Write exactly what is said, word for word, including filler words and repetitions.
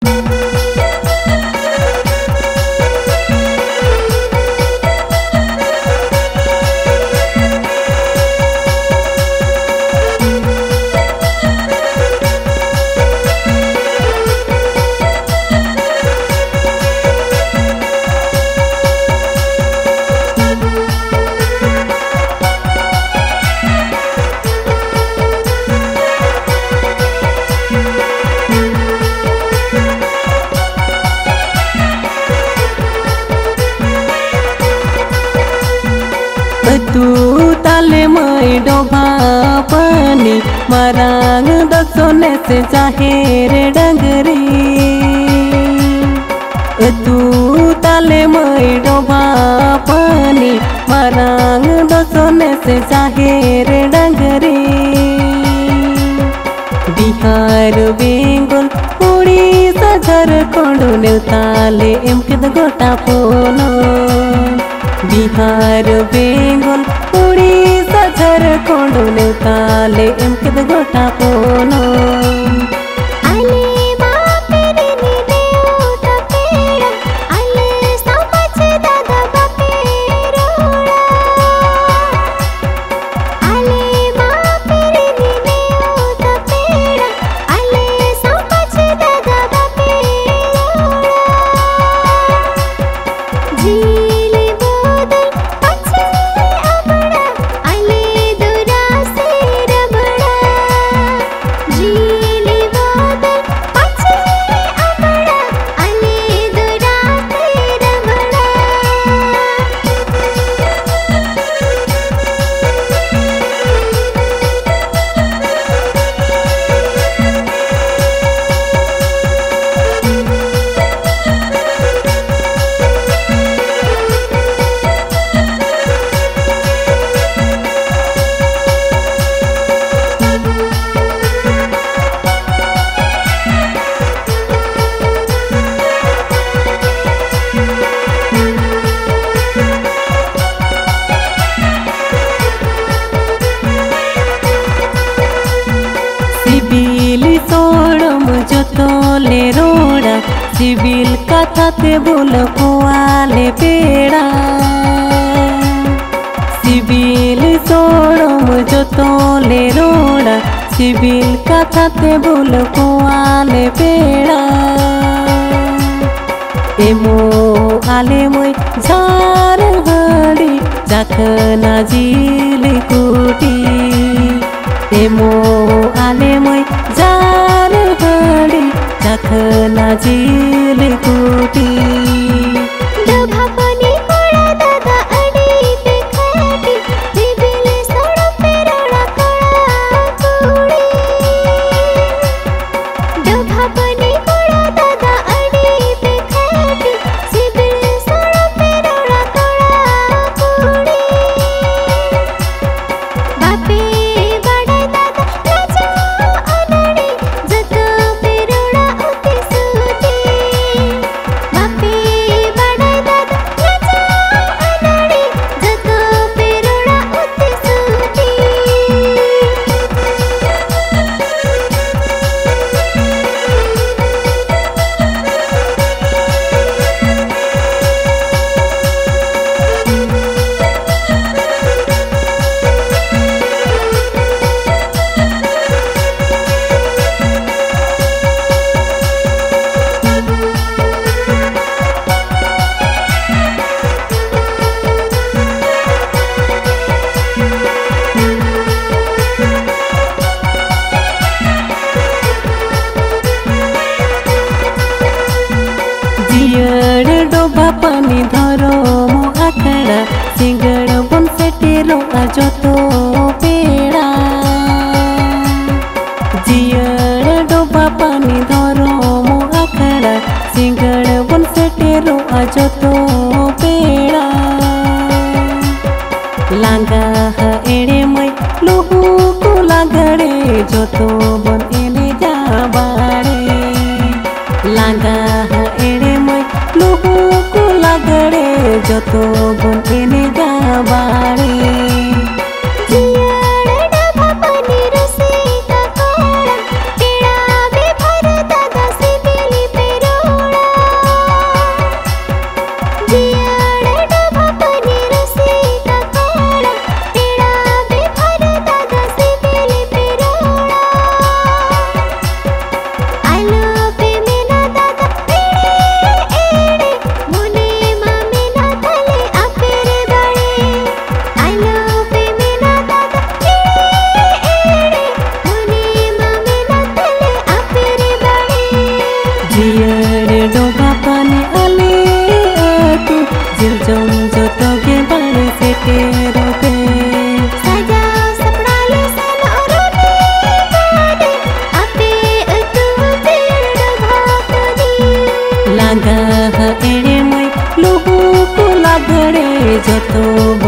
तू ताले मई डोभा पानी मरांग दसोने से जाहिर डंगरी तू ताले मई डोभा पानी मरांग दसोने से जाहिर डंगरी बिहार बेंगल उड़ीसा झारखंड नेवताले एमकेद गोटा पोनो बिहार बेंगल उड़ीसा झारखंड नेवताले एमकेद गोटा पोनो सिबिल सोड़म जोतोले रोड़ा सिबिल कथा ते बोल कुआले पेड़ा सिबिल सोड़म जोतोले रोड़ा सिबिल कथा ते बोल कुआले पेड़ा एमो आले मोय झार हड़ी जाखना जिल कुटी एमो आले मोय जार हड़ी जाखना जिल कुटी डोबा पानी धरो मो आखड़ा सिंगड़ बन से टेरो आजो तो पेड़ा जियड़ डोबा पानी धरो मो आखड़ा सिंगड़ बन से टेरो आजो तो पेड़ा लांगा एड़े मई लुहु को लागड़े जो तो बन एने जा बाड़े लांगा एड़े मई लुहु को लागड़े जो तो बन एने जा बाड़े पे जो तो